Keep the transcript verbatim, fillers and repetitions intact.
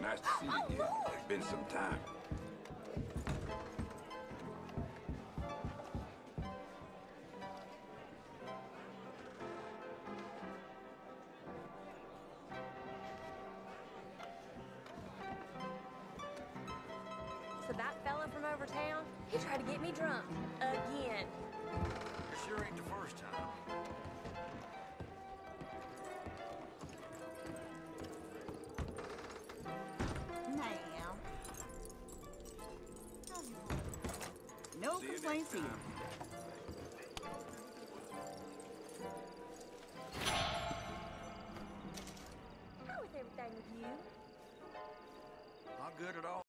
Nice to see you again. It's been some time. So that fella from over town, he tried to get me drunk. Again. Sure ain't the first time. Now. No See you complaints next here. time. How is everything with you? Not good at all.